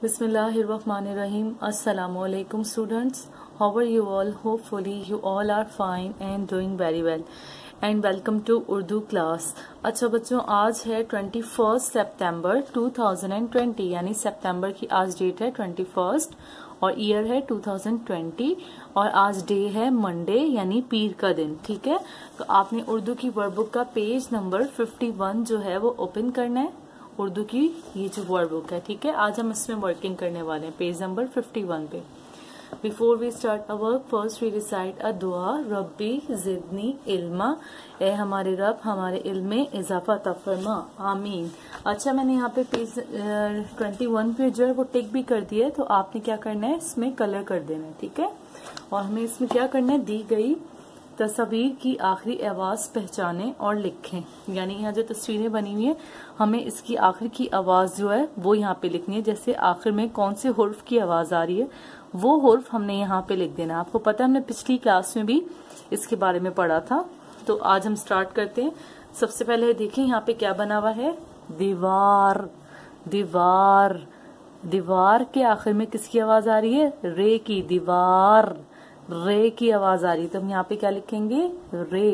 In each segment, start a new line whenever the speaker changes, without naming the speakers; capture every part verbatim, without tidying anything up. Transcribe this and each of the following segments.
Bismillahirrahmanirrahim. Assalamu alaikum students. How are you all? Hopefully you all are fine and doing very well. And welcome to Urdu class. अच्छा बच्चों, आज है twenty first सितंबर two thousand twenty, यानी सितंबर की आज डेट है ट्वेंटी फर्स्ट और ईयर है टू थाउजेंड ट्वेंटी और आज डे है मंडे यानी पीर का दिन। ठीक है, तो आपने उर्दू की वर्कबुक का पेज नंबर फिफ्टी वन जो है वो ओपन करना है। उर्दू की ये जो वर्कबुक है, ठीक है, आज हम इसमें वर्किंग करने वाले हैं पेज नंबर फिफ्टी वन पे। Before we start a work first we recite a दुआ, रब्बी जिदनी इल्मा, ए हमारे रब हमारे इल्म में इजाफा तफरमा, आमीन। अच्छा, मैंने यहाँ पे पेज ट्वेंटी वन पे जो है वो टिक भी कर दिया है, तो आपने क्या करना है, इसमें कलर कर देना है। ठीक है, और हमें इसमें क्या करना है, दी गई तस्वीर की आखिरी आवाज पहचाने और लिखें। यानी यहाँ जो तस्वीरें बनी हुई है हमें इसकी आखिर की आवाज जो है वो यहाँ पे लिखनी है। जैसे आखिर में कौन से हुर्फ की आवाज आ रही है वो हुर्फ हमने यहाँ पे लिख देना। आपको पता है हमने पिछली क्लास में भी इसके बारे में पढ़ा था। तो आज हम स्टार्ट करते हैं। सबसे पहले देखें यहाँ पे क्या बना हुआ है, दीवार। दीवार दीवार के आखिर में किसकी आवाज आ रही है, रे की। दीवार रे की आवाज आ रही है, तो हम यहाँ पे क्या लिखेंगे, रे।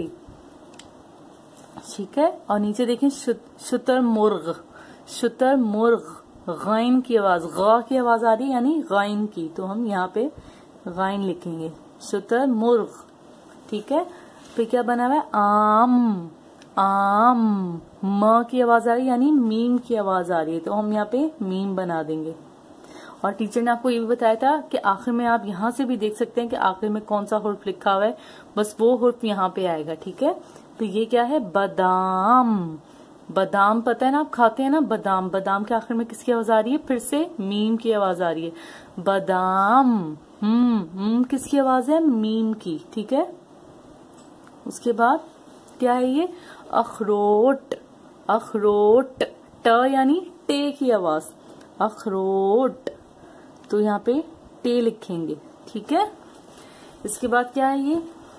ठीक है, और नीचे देखें शुतर मुर्ग। शुतर मुर्ग गाइन की आवाज, गा की आवाज आ रही है यानी गाइन की, तो हम यहाँ पे गाइन लिखेंगे, शुतर मुर्ग। ठीक है, फिर क्या बना हुआ है, आम। आम म की आवाज आ रही है यानी मीम की आवाज आ रही है, तो हम यहाँ पे मीम बना देंगे। और टीचर ने आपको ये भी बताया था कि आखिर में आप यहाँ से भी देख सकते हैं कि आखिर में कौन सा हुर्फ लिखा हुआ है, बस वो हुर्फ यहाँ पे आएगा। ठीक है, तो ये क्या है, बादाम। बादाम पता है ना, आप खाते हैं ना बादाम। बादाम के आखिर में किसकी आवाज आ रही है, फिर से मीम की आवाज आ रही है, बादाम। हम्म हम्म किसकी आवाज है, मीम की। ठीक है, उसके बाद क्या है ये, अखरोट। अखरोट ट यानी टे की आवाज, अखरोट, तो यहाँ पे टे लिखेंगे। ठीक है, इसके बाद क्या है ये,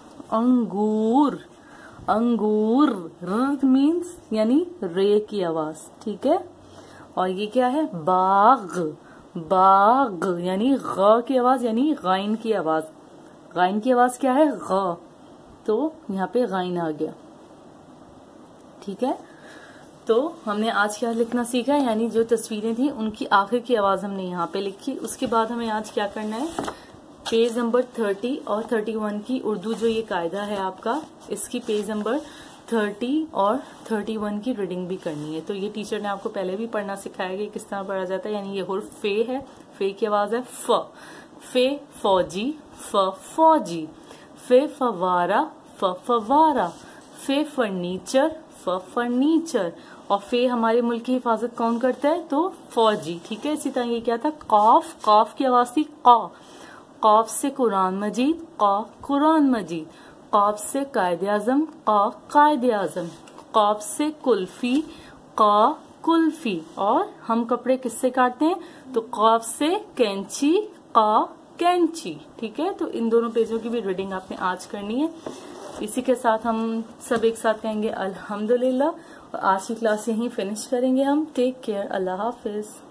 अंगूर। अंगूर र मीन्स यानी रे की आवाज। ठीक है, और ये क्या है, बाग। बाग यानी ग की आवाज यानी गाइन की आवाज। गाइन की आवाज क्या है, ग, तो यहाँ पे गाइन आ गया। ठीक है, तो हमने आज क्या लिखना सीखा, यानी जो तस्वीरें थी उनकी आखिर की आवाज हमने यहाँ पे लिखी। उसके बाद हमें आज क्या करना है, पेज नंबर थर्टी और थर्टी वन की उर्दू जो ये कायदा है आपका, इसकी पेज नंबर थर्टी और थर्टी वन की रीडिंग भी करनी है। तो ये टीचर ने आपको पहले भी पढ़ना सिखाया कि किस तरह पढ़ा जाता है। यानी ये हुर्फ फे है, फे की आवाज है फ। फे फौजी, फ फौजी। फे फवारा, फ फवारा। फे फर्नीचर, फ फर्नीचर। और फे हमारे मुल्क की हिफाजत कौन करता है, तो फौजी। ठीक है, इसी तरह ये क्या था, कॉफ। कॉफ की आवाज थी क। कॉफ से कुरान मजीद, क कुरान मजीद। कॉफ से कायदे आजम, क कायदे आजम। कॉफ से कुल्फी, क कुल्फी। और हम कपड़े किससे काटते हैं, तो कॉफ से कैंची, क कैंची। ठीक है, तो इन दोनों पेजों की भी रीडिंग आपने आज करनी है। इसी के साथ हम सब एक साथ कहेंगे अल्हम्दुलिल्लाह, और आज की क्लास यहीं फिनिश करेंगे हम। टेक केयर, अल्लाह हाफिज।